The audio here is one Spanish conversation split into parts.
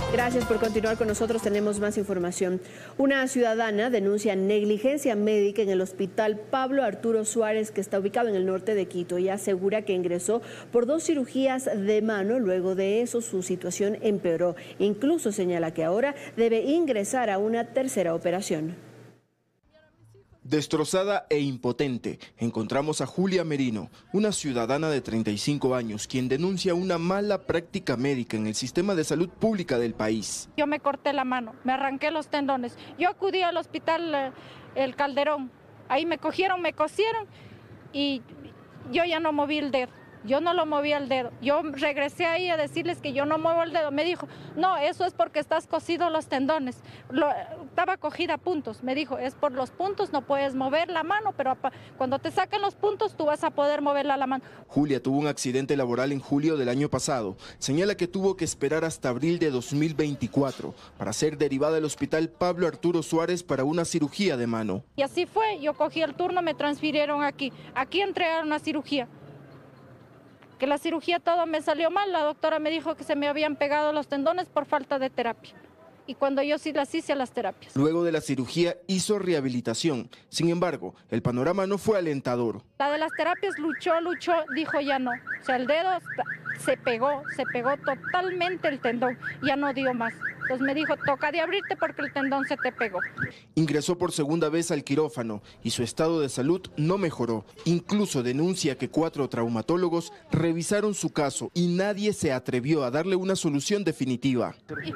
Gracias por continuar con nosotros, tenemos más información. Una ciudadana denuncia negligencia médica en el hospital Pablo Arturo Suárez, que está ubicado en el norte de Quito, y asegura que ingresó por 2 cirugías de mano. Luego de eso su situación empeoró. Incluso señala que ahora debe ingresar a una tercera operación. Destrozada e impotente, encontramos a Julia Merino, una ciudadana de 35 años, quien denuncia una mala práctica médica en el sistema de salud pública del país. Yo me corté la mano, me arranqué los tendones. Yo acudí al hospital El Calderón, ahí me cogieron, me cosieron y yo ya no moví el dedo. Yo no lo moví el dedo. Yo regresé ahí a decirles que yo no muevo el dedo. Me dijo, no, eso es porque estás cosido los tendones. Estaba cogida a puntos. Me dijo, es por los puntos, no puedes mover la mano, pero cuando te saquen los puntos tú vas a poder moverla la mano. Julia tuvo un accidente laboral en julio del año pasado. Señala que tuvo que esperar hasta abril de 2024 para ser derivada al hospital Pablo Arturo Suárez para una cirugía de mano. Y así fue, yo cogí el turno, me transfirieron aquí. Aquí entré a una cirugía. Que la cirugía todo me salió mal, la doctora me dijo que se me habían pegado los tendones por falta de terapia. Y cuando yo sí las hice a las terapias. Luego de la cirugía hizo rehabilitación. Sin embargo, el panorama no fue alentador. La de las terapias luchó, dijo ya no. O sea, el dedo se pegó totalmente el tendón, ya no dio más. Entonces me dijo, toca de abrirte porque el tendón se te pegó. Ingresó por segunda vez al quirófano y su estado de salud no mejoró. Incluso denuncia que 4 traumatólogos revisaron su caso y nadie se atrevió a darle una solución definitiva. Y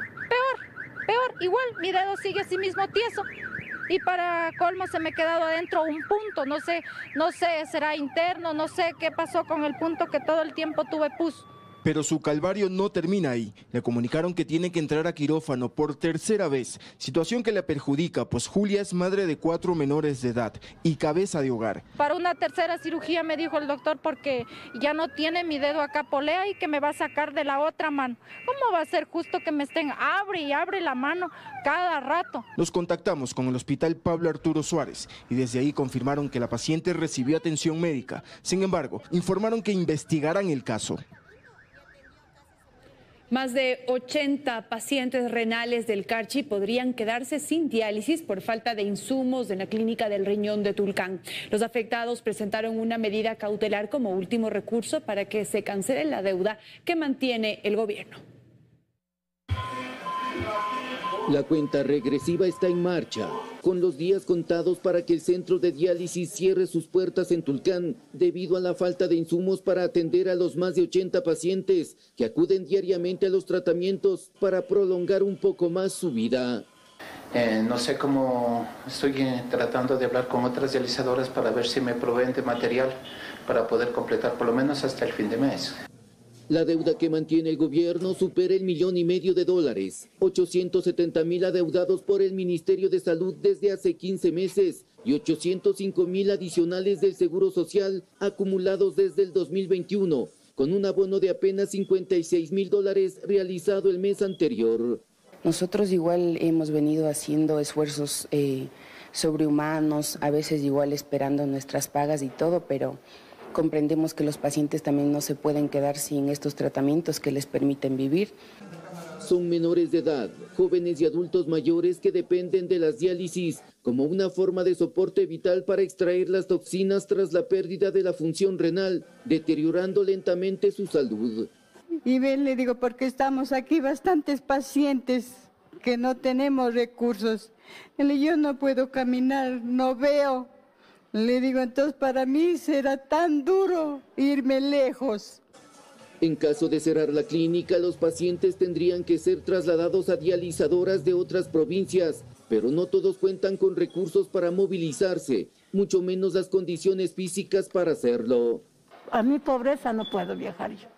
peor, igual, mi dedo sigue así mismo tieso. Y para colmo se me ha quedado adentro un punto, no sé, será interno, no sé qué pasó con el punto que todo el tiempo tuve pus. Pero su calvario no termina ahí. Le comunicaron que tiene que entrar a quirófano por tercera vez, situación que le perjudica, pues Julia es madre de 4 menores de edad y cabeza de hogar. Para una tercera cirugía me dijo el doctor porque ya no tiene mi dedo acá, polea y que me va a sacar de la otra mano. ¿Cómo va a ser justo que me estén abre y abre la mano cada rato? Nos contactamos con el hospital Pablo Arturo Suárez y desde ahí confirmaron que la paciente recibió atención médica. Sin embargo, informaron que investigarán el caso. Más de 80 pacientes renales del Carchi podrían quedarse sin diálisis por falta de insumos en la clínica del riñón de Tulcán. Los afectados presentaron una medida cautelar como último recurso para que se cancele la deuda que mantiene el gobierno. La cuenta regresiva está en marcha, con los días contados para que el centro de diálisis cierre sus puertas en Tulcán debido a la falta de insumos para atender a los más de 80 pacientes que acuden diariamente a los tratamientos para prolongar un poco más su vida. No sé cómo, estoy tratando de hablar con otras dializadoras para ver si me proveen de material para poder completar por lo menos hasta el fin de mes. La deuda que mantiene el gobierno supera el $1,500,000, 870,000 adeudados por el Ministerio de Salud desde hace 15 meses y 805,000 adicionales del Seguro Social acumulados desde el 2021, con un abono de apenas $56,000 realizado el mes anterior. Nosotros igual hemos venido haciendo esfuerzos sobrehumanos, a veces igual esperando nuestras pagas y todo, pero comprendemos que los pacientes también no se pueden quedar sin estos tratamientos que les permiten vivir. Son menores de edad, jóvenes y adultos mayores que dependen de las diálisis como una forma de soporte vital para extraer las toxinas tras la pérdida de la función renal, deteriorando lentamente su salud. Y ven, le digo, porque estamos aquí bastantes pacientes que no tenemos recursos. Yo no puedo caminar, no veo. Le digo, entonces para mí será tan duro irme lejos. En caso de cerrar la clínica, los pacientes tendrían que ser trasladados a dializadoras de otras provincias, pero no todos cuentan con recursos para movilizarse, mucho menos las condiciones físicas para hacerlo. A mi pobreza no puedo viajar yo.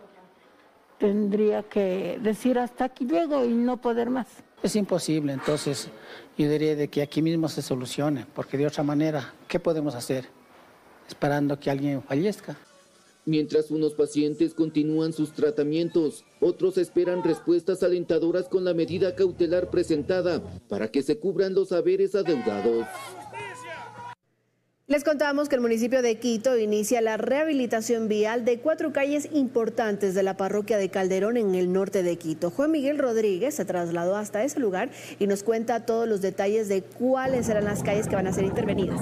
Tendría que decir hasta aquí llego y no poder más. Es imposible, entonces yo diría de que aquí mismo se solucione, porque de otra manera, ¿qué podemos hacer? Esperando que alguien fallezca. Mientras unos pacientes continúan sus tratamientos, otros esperan respuestas alentadoras con la medida cautelar presentada para que se cubran los haberes adeudados. Les contamos que el municipio de Quito inicia la rehabilitación vial de 4 calles importantes de la parroquia de Calderón en el norte de Quito. Juan Miguel Rodríguez se trasladó hasta ese lugar y nos cuenta todos los detalles de cuáles serán las calles que van a ser intervenidas.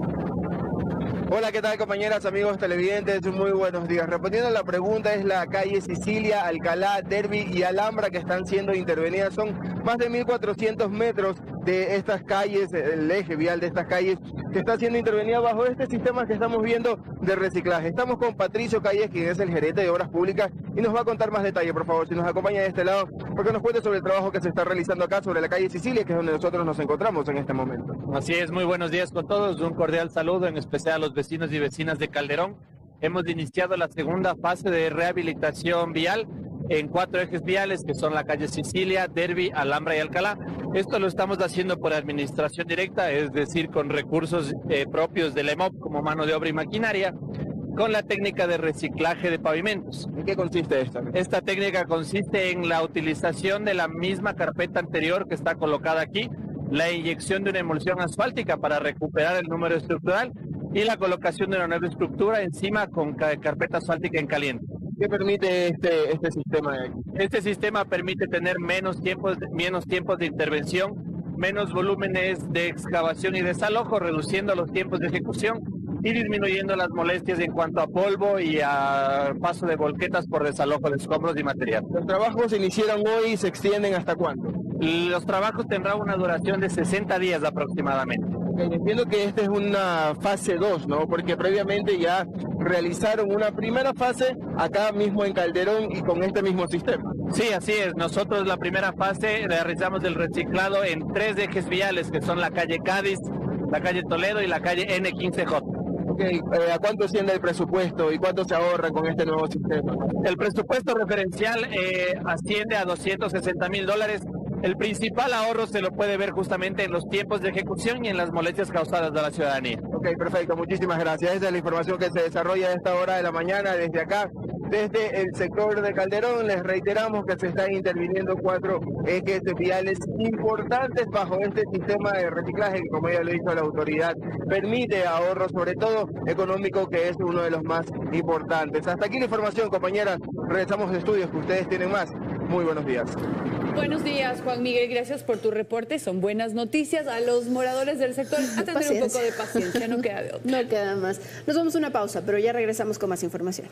Hola, ¿qué tal, compañeras, amigos televidentes? Muy buenos días. Respondiendo a la pregunta, es la calle Sicilia, Alcalá, Derby y Alhambra que están siendo intervenidas. Son más de 1.400 metros de estas calles, el eje vial de estas calles que está siendo intervenida bajo este sistema que estamos viendo de reciclaje. Estamos con Patricio Calles, quien es el gerente de Obras Públicas, y nos va a contar más detalle, por favor, si nos acompaña de este lado, porque nos cuente sobre el trabajo que se está realizando acá sobre la calle Sicilia, que es donde nosotros nos encontramos en este momento. Así es, muy buenos días con todos, un cordial saludo, en especial a los vecinos y vecinas de Calderón. Hemos iniciado la segunda fase de rehabilitación vial en 4 ejes viales, que son la calle Sicilia, Derby, Alhambra y Alcalá. Esto lo estamos haciendo por administración directa, es decir, con recursos propios del EMOP como mano de obra y maquinaria, con la técnica de reciclaje de pavimentos. ¿En qué consiste esta? Esta técnica consiste en la utilización de la misma carpeta anterior que está colocada aquí, la inyección de una emulsión asfáltica para recuperar el número estructural y la colocación de una nueva estructura encima con carpeta asfáltica en caliente. ¿Qué permite este sistema de aquí? Este sistema permite tener menos tiempos de intervención, menos volúmenes de excavación y desalojo, reduciendo los tiempos de ejecución y disminuyendo las molestias en cuanto a polvo y a paso de volquetas por desalojo de escombros y material. ¿Los trabajos se iniciaron hoy y se extienden hasta cuándo? Los trabajos tendrán una duración de 60 días aproximadamente. Entiendo que esta es una fase 2, ¿no? Porque previamente ya realizaron una primera fase acá mismo en Calderón y con este mismo sistema. Sí, así es. Nosotros la primera fase realizamos el reciclado en 3 ejes viales, que son la calle Cádiz, la calle Toledo y la calle N15J. Okay. ¿A cuánto asciende el presupuesto y cuánto se ahorra con este nuevo sistema? El presupuesto referencial asciende a $260,000. El principal ahorro se lo puede ver justamente en los tiempos de ejecución y en las molestias causadas a la ciudadanía. Ok, perfecto, muchísimas gracias. Esa es la información que se desarrolla a esta hora de la mañana desde acá, desde el sector de Calderón. Les reiteramos que se están interviniendo 4 ejes viales importantes bajo este sistema de reciclaje que, como ya lo hizo la autoridad, permite ahorro, sobre todo económico, que es uno de los más importantes. Hasta aquí la información, compañeras. Regresamos de estudios que ustedes tienen más. Muy buenos días. Buenos días, Juan Miguel, gracias por tu reporte. Son buenas noticias. A los moradores del sector a tener un poco de paciencia, no queda de otra. No queda más. Nos vamos a una pausa, pero ya regresamos con más información.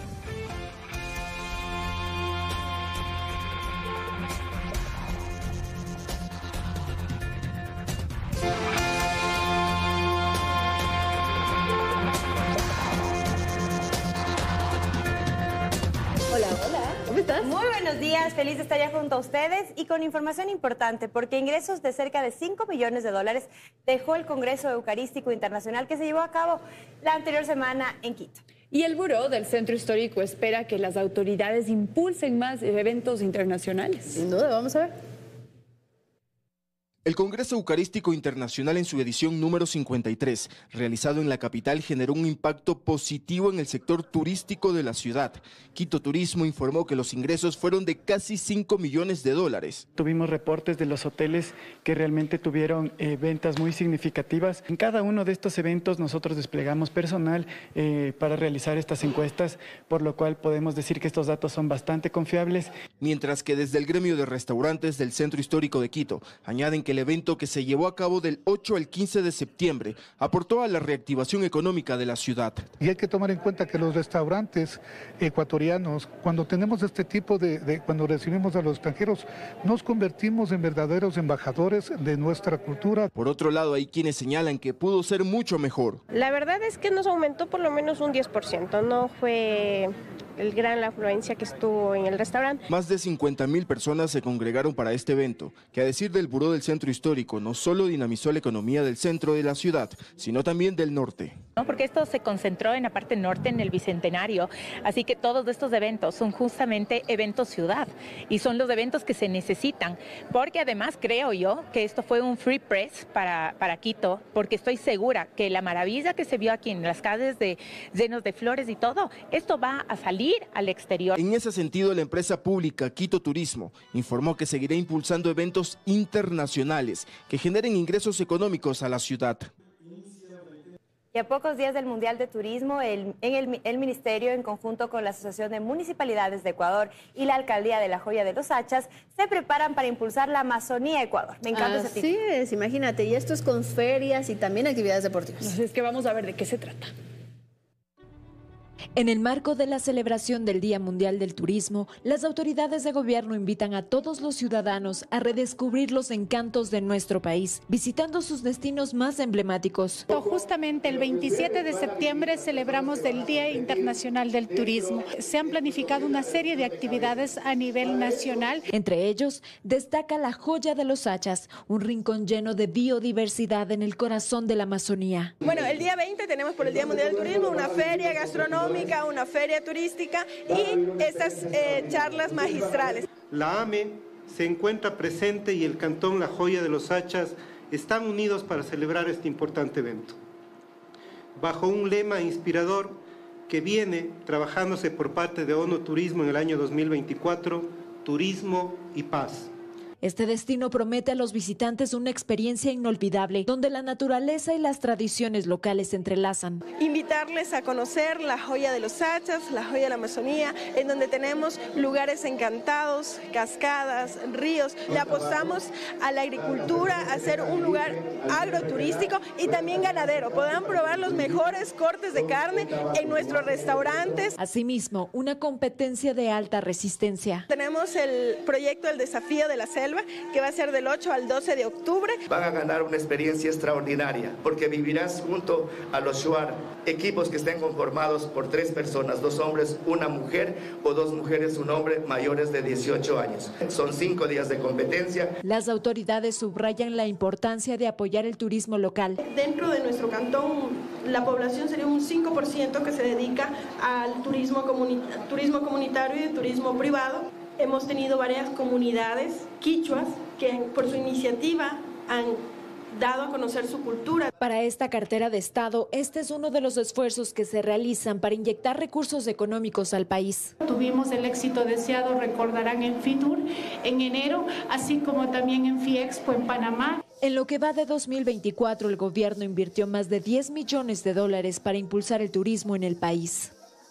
Hola, hola. ¿Cómo estás? Muy buenos días, feliz de estar ya junto a ustedes y con información importante porque ingresos de cerca de $5 millones dejó el Congreso Eucarístico Internacional que se llevó a cabo la anterior semana en Quito. Y el Buró del Centro Histórico espera que las autoridades impulsen más eventos internacionales. Sin duda, vamos a ver. El Congreso Eucarístico Internacional en su edición número 53, realizado en la capital, generó un impacto positivo en el sector turístico de la ciudad. Quito Turismo informó que los ingresos fueron de casi $5 millones. Tuvimos reportes de los hoteles que realmente tuvieron ventas muy significativas. En cada uno de estos eventos nosotros desplegamos personal para realizar estas encuestas, por lo cual podemos decir que estos datos son bastante confiables. Mientras que desde el gremio de restaurantes del Centro Histórico de Quito añaden que el evento que se llevó a cabo del 8 al 15 de septiembre aportó a la reactivación económica de la ciudad. Y hay que tomar en cuenta que los restaurantes ecuatorianos, cuando tenemos este tipo cuando recibimos a los extranjeros, nos convertimos en verdaderos embajadores de nuestra cultura. Por otro lado, hay quienes señalan que pudo ser mucho mejor. La verdad es que nos aumentó por lo menos un 10%, no fue la afluencia que estuvo en el restaurante. Más de 50,000 personas se congregaron para este evento, que a decir del Buró del Centro Histórico no solo dinamizó la economía del centro de la ciudad, sino también del norte. Porque esto se concentró en la parte norte, en el Bicentenario, así que todos estos eventos son justamente eventos ciudad y son los eventos que se necesitan, porque además creo yo que esto fue un free press para Quito, porque estoy segura que la maravilla que se vio aquí en las calles llenos de flores y todo, esto va a salir al exterior. En ese sentido, la empresa pública Quito Turismo informó que seguirá impulsando eventos internacionales que generen ingresos económicos a la ciudad. Y a pocos días del Mundial de Turismo, el Ministerio, en conjunto con la Asociación de Municipalidades de Ecuador y la Alcaldía de La Joya de los Hachas, se preparan para impulsar la Amazonía Ecuador. Me encanta ese título. Así es, imagínate, y esto es con ferias y también actividades deportivas. Entonces, que vamos a ver de qué se trata. En el marco de la celebración del Día Mundial del Turismo, las autoridades de gobierno invitan a todos los ciudadanos a redescubrir los encantos de nuestro país, visitando sus destinos más emblemáticos. Justamente el 27 de septiembre celebramos el Día Internacional del Turismo. Se han planificado una serie de actividades a nivel nacional. Entre ellos, destaca la Joya de los Hachas, un rincón lleno de biodiversidad en el corazón de la Amazonía. Bueno, el día 20 tenemos por el Día Mundial del Turismo una feria gastronómica, una feria turística y estas charlas magistrales. La AME se encuentra presente y el Cantón La Joya de los Hachas están unidos para celebrar este importante evento. Bajo un lema inspirador que viene trabajándose por parte de ONU Turismo en el año 2024, Turismo y Paz. Este destino promete a los visitantes una experiencia inolvidable, donde la naturaleza y las tradiciones locales se entrelazan. Invitarles a conocer la Joya de los Hachas, la Joya de la Amazonía, en donde tenemos lugares encantados, cascadas, ríos. Le apostamos a la agricultura, a ser un lugar agroturístico y también ganadero. Podrán probar los mejores cortes de carne en nuestros restaurantes. Asimismo, una competencia de alta resistencia. Tenemos el proyecto El Desafío de la Selva, que va a ser del 8 al 12 de octubre. Van a ganar una experiencia extraordinaria, porque vivirás junto a los Shuar, equipos que estén conformados por 3 personas, 2 hombres, 1 mujer o 2 mujeres, 1 hombre, mayores de 18 años. Son 5 días de competencia. Las autoridades subrayan la importancia de apoyar el turismo local. Dentro de nuestro cantón, la población sería un 5% que se dedica al turismo comunitario y turismo privado. Hemos tenido varias comunidades quichuas que por su iniciativa han dado a conocer su cultura. Para esta cartera de Estado, este es uno de los esfuerzos que se realizan para inyectar recursos económicos al país. Tuvimos el éxito deseado, recordarán, en FITUR en enero, así como también en FIEXPO en Panamá. En lo que va de 2024, el gobierno invirtió más de $10 millones para impulsar el turismo en el país.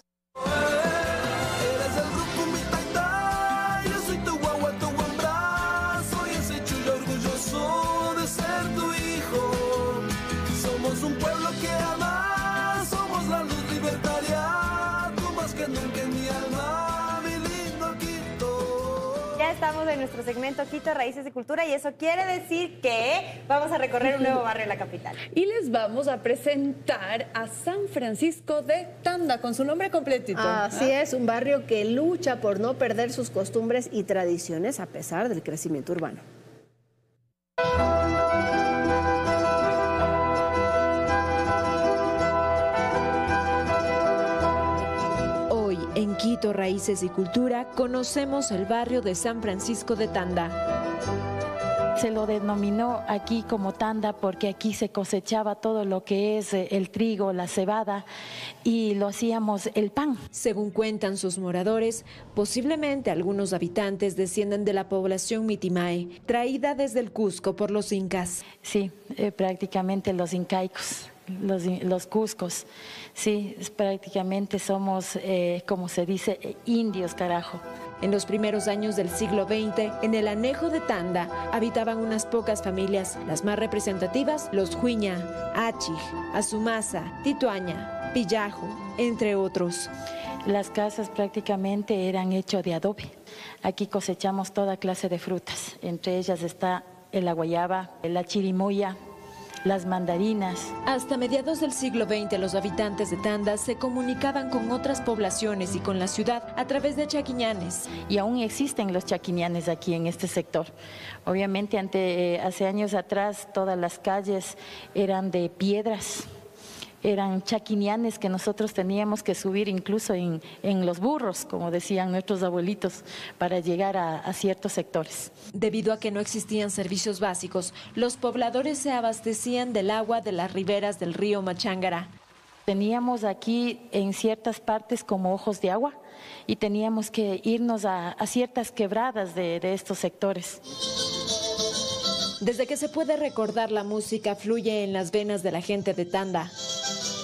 Estamos en nuestro segmento Quito, Raíces de Cultura, y eso quiere decir que vamos a recorrer un nuevo barrio en la capital. Y les vamos a presentar a San Francisco de Tanda, con su nombre completito. Así es, un barrio que lucha por no perder sus costumbres y tradiciones a pesar del crecimiento urbano. En Quito, Raíces y Cultura, conocemos el barrio de San Francisco de Tanda. Se lo denominó aquí como Tanda porque aquí se cosechaba todo lo que es el trigo, la cebada, y lo hacíamos el pan. Según cuentan sus moradores, posiblemente algunos habitantes descienden de la población Mitimae, traída desde el Cusco por los incas. Sí, prácticamente los incaicos. Los cuscos, sí, prácticamente somos, como se dice, indios, carajo. En los primeros años del siglo XX, en el anejo de Tanda, habitaban unas pocas familias, las más representativas, los Huiña, Achig, Azumasa, Tituaña, Pillajo, entre otros. Las casas prácticamente eran hechas de adobe. Aquí cosechamos toda clase de frutas, entre ellas está la guayaba, la chirimoya, las mandarinas. Hasta mediados del siglo XX, los habitantes de Tanda se comunicaban con otras poblaciones y con la ciudad a través de chaquiñanes. Y aún existen los chaquiñanes aquí en este sector. Obviamente, hace años atrás, todas las calles eran de piedras. Eran chaquiñanes que nosotros teníamos que subir incluso en los burros, como decían nuestros abuelitos, para llegar a ciertos sectores. Debido a que no existían servicios básicos, los pobladores se abastecían del agua de las riberas del río Machángara. Teníamos aquí en ciertas partes como ojos de agua y teníamos que irnos a ciertas quebradas de estos sectores. Desde que se puede recordar, la música fluye en las venas de la gente de Tanda.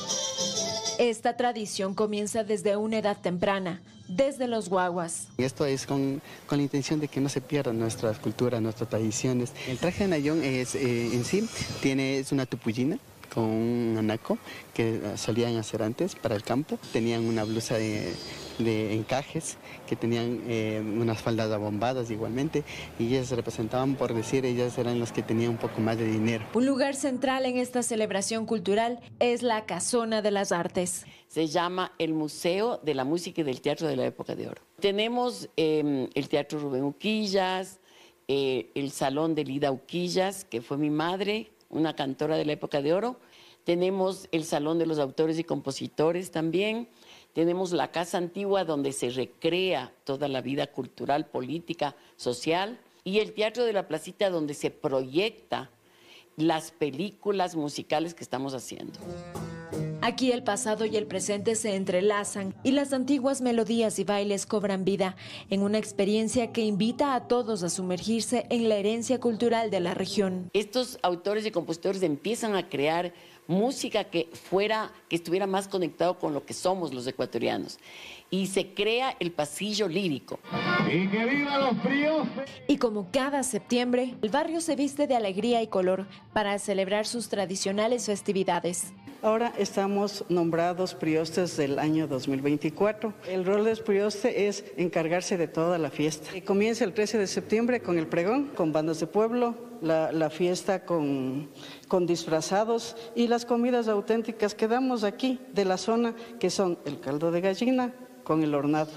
Esta tradición comienza desde una edad temprana, desde los guaguas. Esto es con la intención de que no se pierda nuestra cultura, nuestras tradiciones. El traje de Nayón es, en sí es una tupullina con un anaco que solían hacer antes para el campo. Tenían una blusa de encajes, que tenían unas faldas abombadas igualmente, y ellas representaban, por decir, ellas eran las que tenían un poco más de dinero. Un lugar central en esta celebración cultural es la Casona de las Artes. Se llama el Museo de la Música y del Teatro de la Época de Oro. Tenemos el Teatro Rubén Uquillas, el Salón de Lida Uquillas, que fue mi madre, una cantora de la Época de Oro. Tenemos el Salón de los Autores y Compositores también. Tenemos la Casa Antigua, donde se recrea toda la vida cultural, política, social. Y el Teatro de la Placita, donde se proyecta las películas musicales que estamos haciendo. Aquí el pasado y el presente se entrelazan y las antiguas melodías y bailes cobran vida en una experiencia que invita a todos a sumergirse en la herencia cultural de la región. Estos autores y compositores empiezan a crear música que estuviera más conectado con lo que somos los ecuatorianos. Y se crea el pasillo lírico. ¡Y que viva los priostes! Y como cada septiembre, el barrio se viste de alegría y color para celebrar sus tradicionales festividades. Ahora estamos nombrados priostes del año 2024. El rol del prioste es encargarse de toda la fiesta. Comienza el 13 de septiembre con el pregón, con bandas de pueblo, la fiesta con disfrazados y las comidas auténticas que damos aquí de la zona, que son el caldo de gallina con el hornado.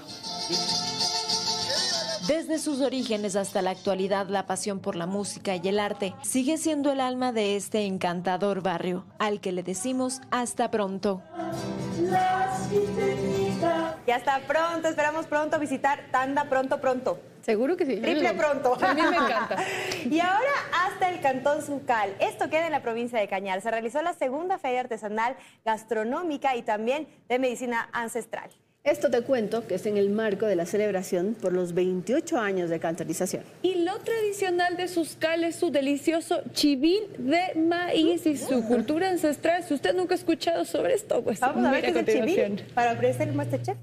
Desde sus orígenes hasta la actualidad, la pasión por la música y el arte sigue siendo el alma de este encantador barrio, al que le decimos hasta pronto. Ya está pronto, esperamos pronto visitar Tanda, pronto. Seguro que sí. Triple pronto. A mí me encanta. Y ahora hasta el Cantón Sucal. Esto queda en la provincia de Cañar. Se realizó la segunda feria artesanal gastronómica y también de medicina ancestral. Esto te cuento que es en el marco de la celebración por los 28 años de cantonización. Y lo tradicional de Suscal es su delicioso chivín de maíz y su cultura ancestral. Si usted nunca ha escuchado sobre esto, pues vamos a ver qué es el chivín para ofrecer el MasterChef.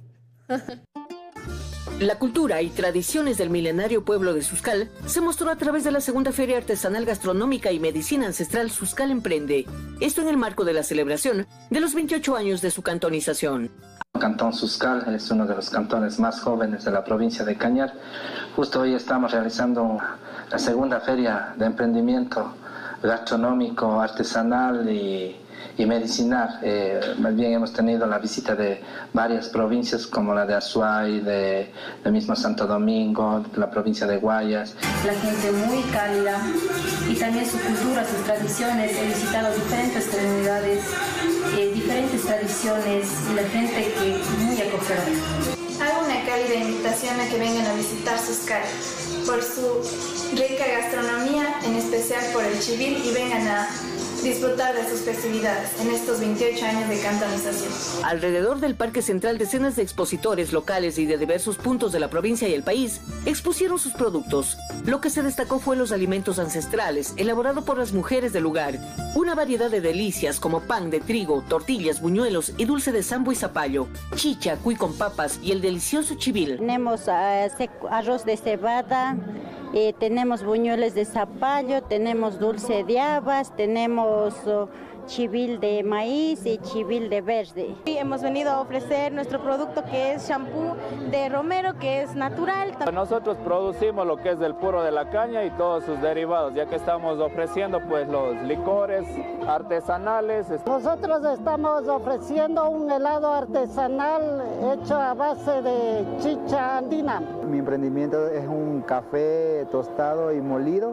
La cultura y tradiciones del milenario pueblo de Suscal se mostró a través de la segunda Feria Artesanal Gastronómica y Medicina Ancestral Suscal Emprende. Esto en el marco de la celebración de los 28 años de su cantonización. El Cantón Suscal es uno de los cantones más jóvenes de la provincia de Cañar. Justo hoy estamos realizando la segunda feria de emprendimiento gastronómico, artesanal y medicinal. Más bien hemos tenido la visita de varias provincias como la de Azuay, de mismo Santo Domingo, de la provincia de Guayas. La gente muy cálida y también su cultura, sus tradiciones. He visitado diferentes comunidades, diferentes tradiciones y la gente que muy acogedora. Hago una cálida invitación a que vengan a visitar Suscal por su rica gastronomía, en especial por el chivín, y vengan a disfrutar de sus festividades en estos 28 años de cantonización. Alrededor del Parque Central, decenas de expositores locales y de diversos puntos de la provincia y el país expusieron sus productos. Lo que se destacó fue los alimentos ancestrales, elaborados por las mujeres del lugar. Una variedad de delicias como pan de trigo, tortillas, buñuelos y dulce de sambo y zapallo, chicha, cuy con papas y el delicioso chivil. Tenemos arroz de cebada, tenemos buñuelos de zapallo, tenemos dulce de habas, tenemos chivil de maíz y chivil de verde. Hemos venido a ofrecer nuestro producto, que es shampoo de romero, que es natural. Nosotros producimos lo que es del puro de la caña y todos sus derivados, ya que estamos ofreciendo pues los licores artesanales. Nosotros estamos ofreciendo un helado artesanal hecho a base de chicha andina. Mi emprendimiento es un café tostado y molido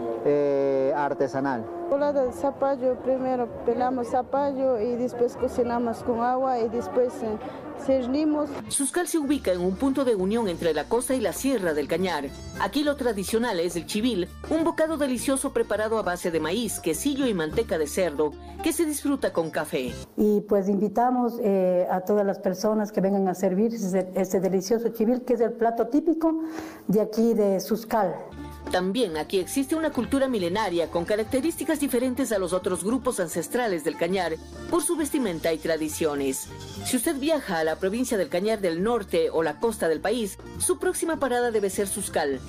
artesanal. Hola del zapallo, primero pelamos zapallo y después cocinamos con agua y después cernimos. Suscal se ubica en un punto de unión entre la costa y la sierra del Cañar. Aquí lo tradicional es el chivil, un bocado delicioso preparado a base de maíz, quesillo y manteca de cerdo, que se disfruta con café. Y pues invitamos a todas las personas que vengan a servir este delicioso chivil, que es el plato típico de aquí de Suscal. También aquí existe una cultura milenaria con características diferentes a los otros grupos ancestrales del Cañar por su vestimenta y tradiciones. Si usted viaja a la provincia del Cañar del Norte o la costa del país, su próxima parada debe ser Suscal.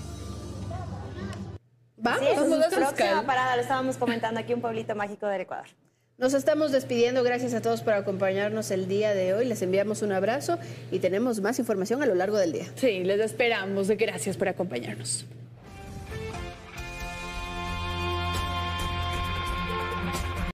Vamos a próxima parada, lo estábamos comentando aquí, un pueblito mágico del Ecuador. Nos estamos despidiendo, gracias a todos por acompañarnos el día de hoy, les enviamos un abrazo y tenemos más información a lo largo del día. Sí, les esperamos, gracias por acompañarnos.